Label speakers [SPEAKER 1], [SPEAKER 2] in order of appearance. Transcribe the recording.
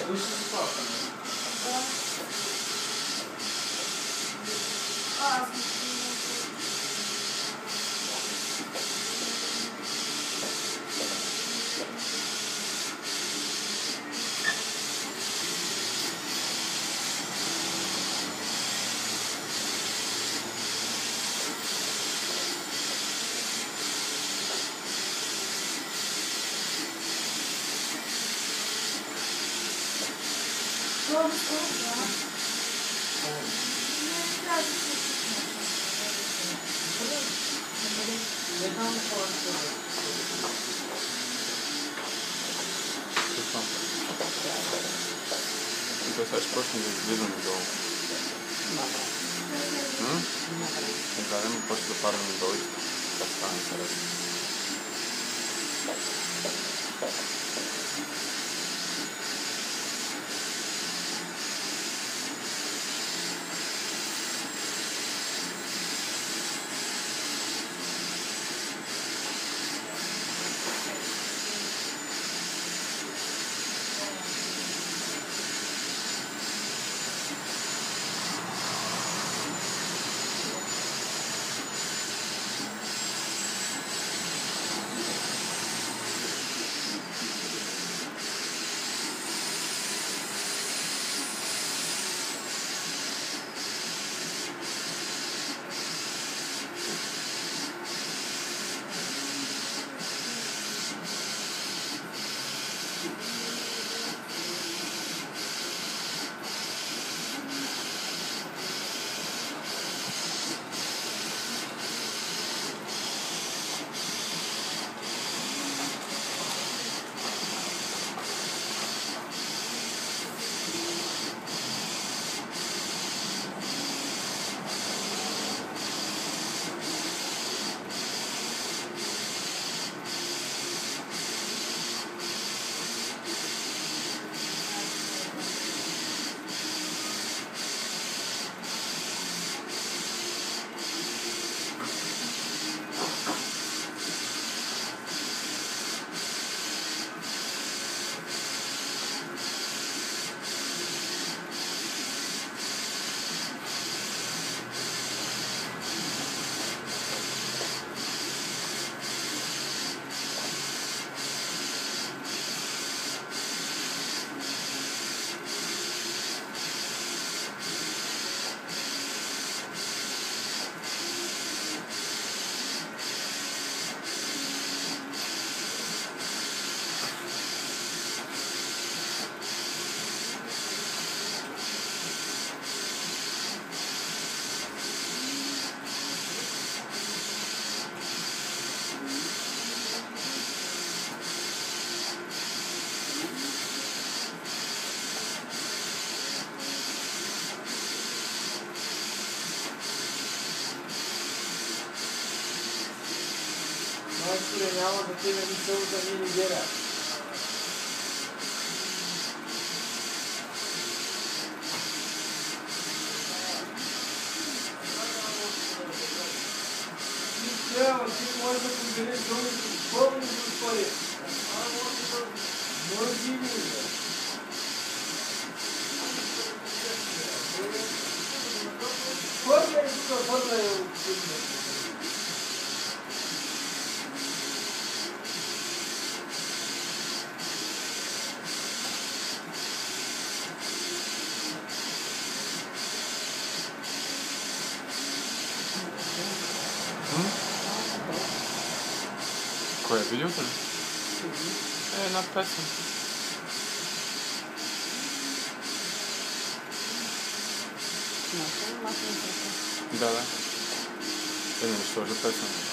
[SPEAKER 1] Высший ситуация.
[SPEAKER 2] Да.
[SPEAKER 3] Então você acha que próximo dia излизаме долу? Гледаме после да падаме долу и как стане интересно.
[SPEAKER 1] Няма да тебе мисълта ни неделя. Ти можеш да подбереш думите пълни с пари. Може ли? Първо е тук, първо е
[SPEAKER 3] Кое е видеото ли? Една песен. Да. Е, не, що е за песен?